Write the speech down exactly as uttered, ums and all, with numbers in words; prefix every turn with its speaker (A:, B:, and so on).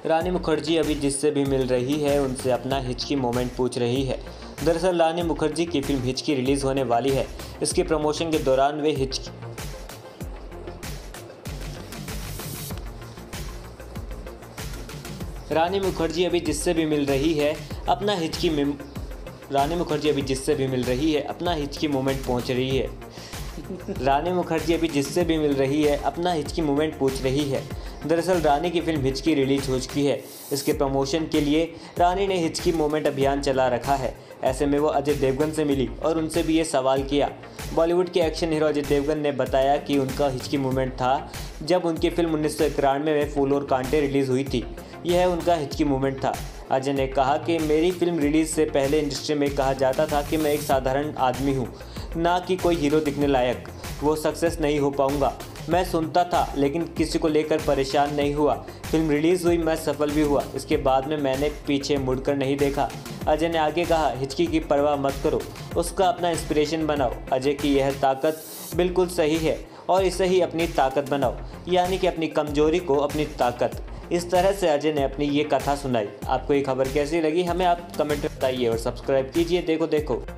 A: रानी मुखर्जी अभी जिससे भी मिल रही है उनसे अपना हिचकी मोमेंट पूछ रही है। दरअसल रानी मुखर्जी की फिल्म हिचकी रिलीज होने वाली है। इसके प्रमोशन के दौरान वे हिचकी रानी मुखर्जी अभी जिससे भी मिल रही है अपना हिचकी में रानी मुखर्जी अभी जिससे भी मिल रही है अपना हिचकी मोमेंट पहुंच रही है रानी मुखर्जी अभी जिससे भी मिल रही है अपना हिचकी मोमेंट पूछ रही है। दरअसल रानी की फिल्म हिचकी रिलीज हो चुकी है। इसके प्रमोशन के लिए रानी ने हिचकी मोमेंट अभियान चला रखा है। ऐसे में वो अजय देवगन से मिली और उनसे भी ये सवाल किया। बॉलीवुड के एक्शन हीरो अजय देवगन ने बताया कि उनका हिचकी मोमेंट था जब उनकी फिल्म उन्नीस सौ इक्यानवे में फूल और कांटे रिलीज़ हुई थी। यह उनका हिचकी मोमेंट था। अजय ने कहा कि मेरी फिल्म रिलीज़ से पहले इंडस्ट्री में कहा जाता था कि मैं एक साधारण आदमी हूँ, ना कि कोई हीरो दिखने लायक, वो सक्सेस नहीं हो पाऊँगा। मैं सुनता था लेकिन किसी को लेकर परेशान नहीं हुआ। फिल्म रिलीज़ हुई, मैं सफल भी हुआ। इसके बाद में मैंने पीछे मुड़कर नहीं देखा। अजय ने आगे कहा, हिचकी की परवाह मत करो, उसका अपना इंस्पिरेशन बनाओ। अजय की यह ताकत बिल्कुल सही है और इसे ही अपनी ताकत बनाओ, यानी कि अपनी कमजोरी को अपनी ताकत। इस तरह से अजय ने अपनी ये कथा सुनाई। आपको ये खबर कैसी लगी हमें आप कमेंट में बताइए और सब्सक्राइब कीजिए देखो देखो।